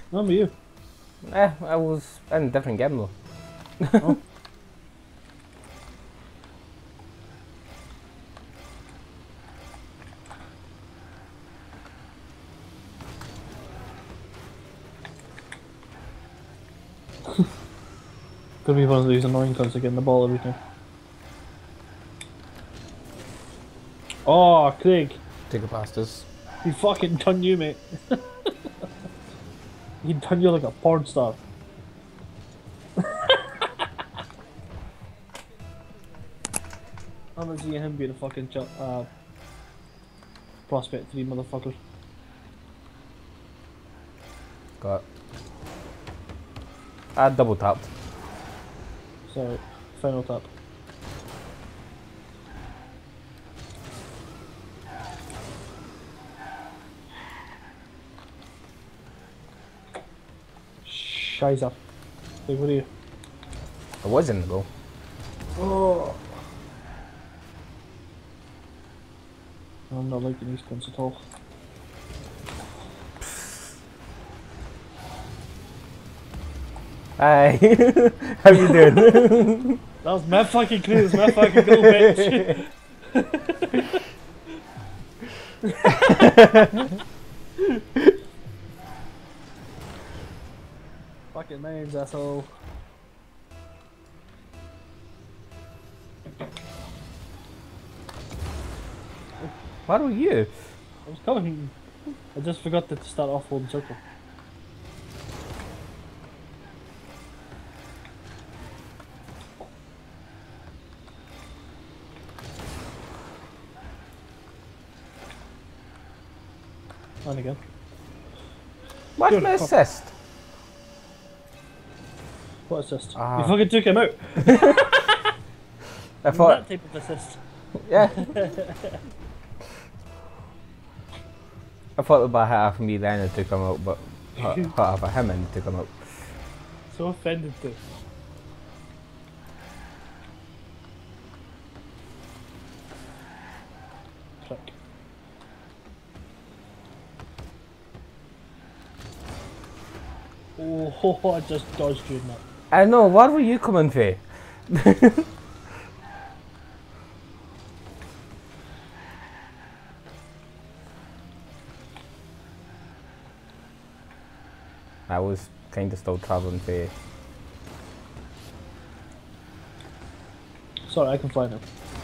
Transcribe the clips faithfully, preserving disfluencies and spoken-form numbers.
No, me you. Eh, I was in a different game though. Oh. Could be one of these annoying cunts that get in the ball every time. Oh, Craig. Take it past us. He fucking done you, mate. He done you like a porn star. I'm not seeing him being a fucking ch uh, prospect three motherfucker. Got. I double tapped. So, final tap. Shiza. Like, what are you? I was in the goal. Oh. I'm not liking these guns at all. Hi. How you doing? That was my fucking clue, that's my fucking goal, bitch. Fucking names, asshole. Where were you? I was coming. I just forgot to start off holding circle. And again. What's Good my fuck. assist? What assist? Ah. You fucking took him out. I thought. That type of assist. Yeah. I thought about half me then it took him out, but I thought about him and it took him out. So offended too. Prick. Oh, ho, ho, I just dodged you in that. I know, where were you coming from? I was kind of still travelling for. Sorry, I can fly now.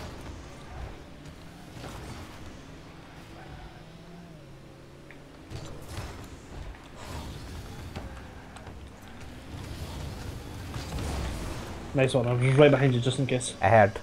Nice one, I was right behind you just in case. I heard.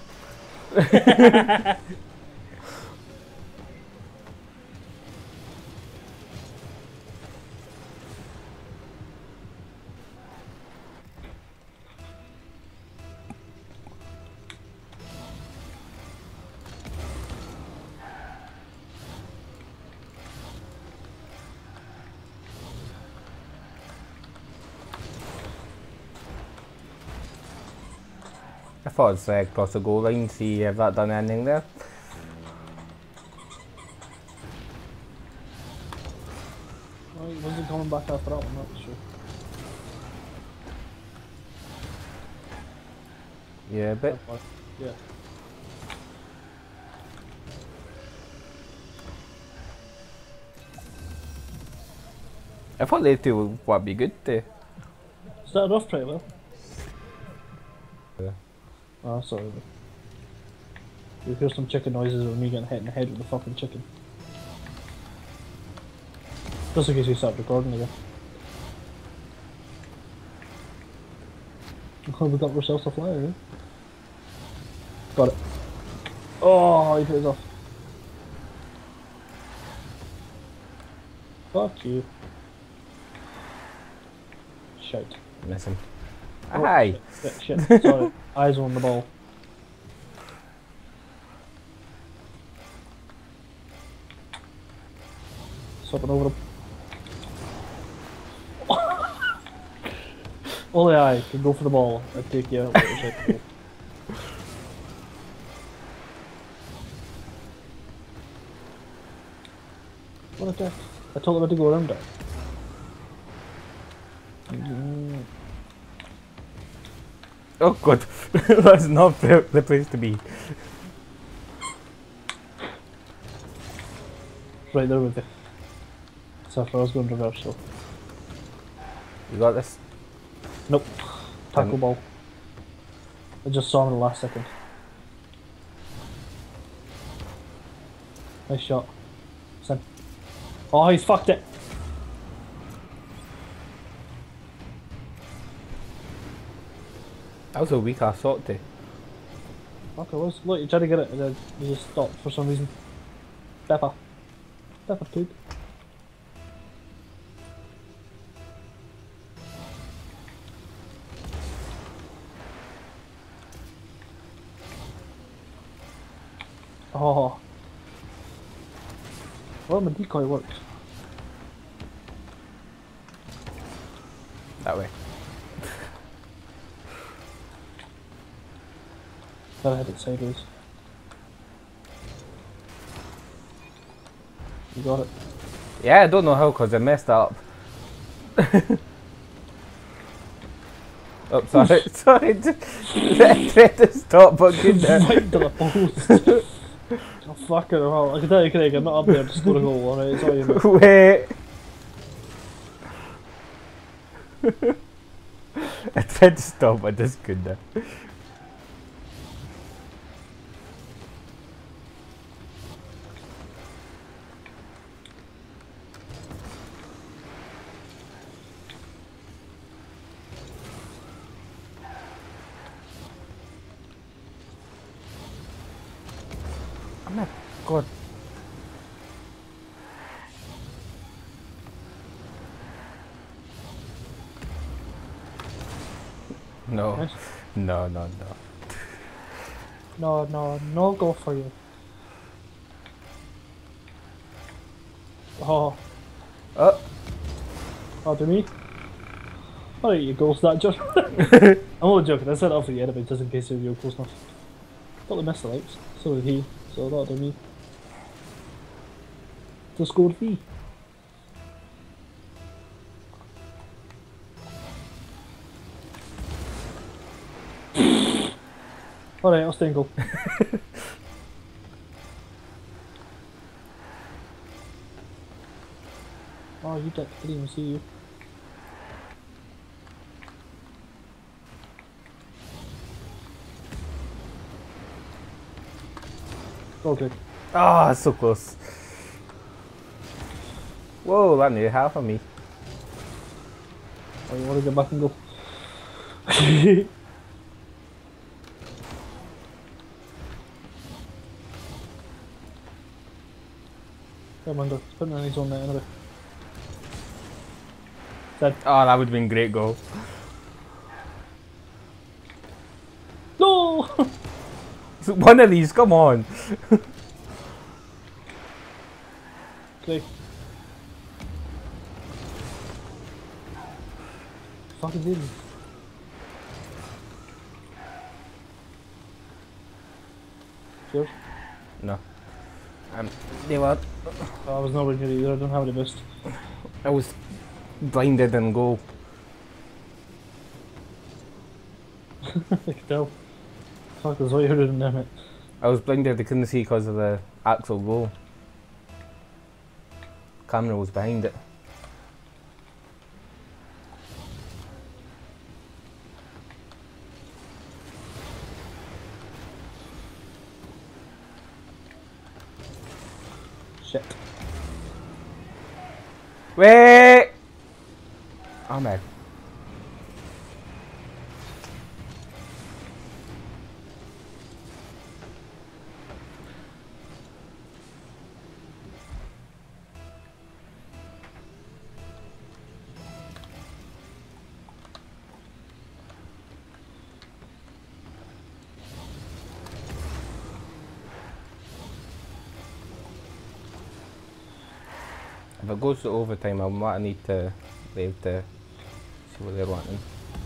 I thought it was uh, across the goal line, see if that done anything there. Well, he wasn't coming back after that one, that's sure. Yeah, a bit. Yeah. I thought they two would be good to. Is that enough, pretty well? Yeah. Oh, sorry. You hear some chicken noises of me getting hit in the head with the fucking chicken. Just in case we start recording again. Oh, we got ourselves a flyer, eh? Got it. Oh, he plays off. Fuck you. Shite. Missing. Oh, Aye. Shit, shit, shit. Sorry. Eyes on the ball. Swapping over him. Only I can go for the ball and take you out with the shit. What a dick. I told him to go around it. Mm, Oh god, that's not the, the place to be. right there with you. So I was going to reverse, so. You got this? Nope. Tackle Didn't. ball. I just saw him in the last second. Nice shot. Send. Oh, he's fucked it. That was a weak ass shot too. Fuck it was. Look, you tried to get it and then you just stopped for some reason. Pepper. Pepper poop. Oh. Well, my decoy worked. That way. Gotta hit it sideways. You got it. Yeah, I don't know how because I messed up. Oh, sorry, sorry. I tried to stop, but couldn't. Right to the post. Oh, fucking hell. I can tell you, Craig, I'm not up there to score a goal, alright? It's all you know. Wait. I tried to stop, I just couldn't. Oh my god. No. Nice. No, no, no. No, no, no go for you. Oh. Oh. Oh, to me? Alright, you goals that, John. I'm only joking, I set it up for the enemy just in case you were close enough. Thought they missed the lights, so did he, so that'll do me. To score V. Alright, I'll stay in goal. Oh, you dick, I didn't even see you. Oh, good. Ah, oh, so close. Whoa, that nearly half of me. Oh, you want to get back and go? Come on, go. Put me on his own net anyway. Dead. Oh, that would have been a great goal. No! One of these, come on. Okay. Fucking did he? Yours? No. Um, they were. Oh, I was nowhere near either, I don't have any boost. I was blinded in goal. I can tell. Fuck, that's what you're doing, damn it. I was blinded, I couldn't see because of the actual goal. Camera was behind it. Shit. Wait! Oh man. If it goes to overtime, I might need to be able to see what they're wanting.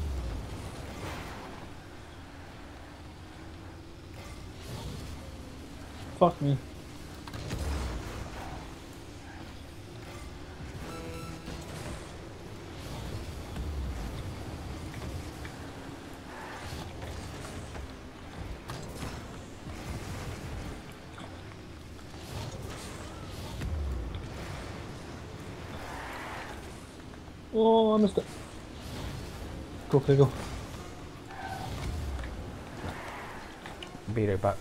Fuck me. Oh, I missed it. Go, okay, go. Be right back.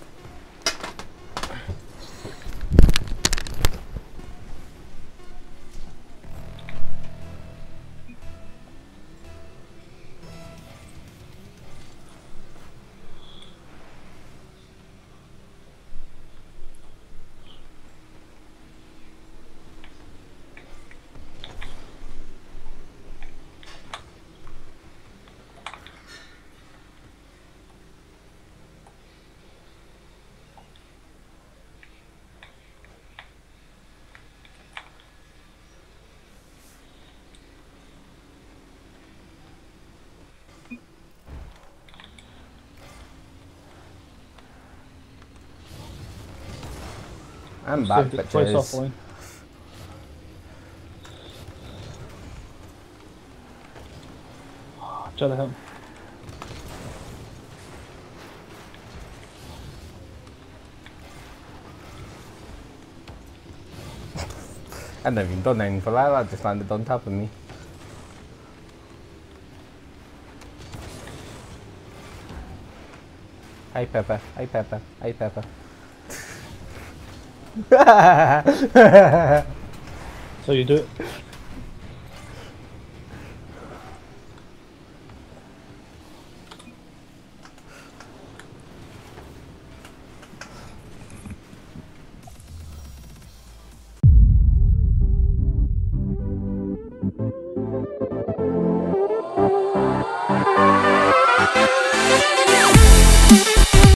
I'm I've back, saved it twice bitches. offline. Try to help. I never even done anything for that, that just landed on top of me. Hi Pepper, hi Pepper, hi Pepper. So you do it.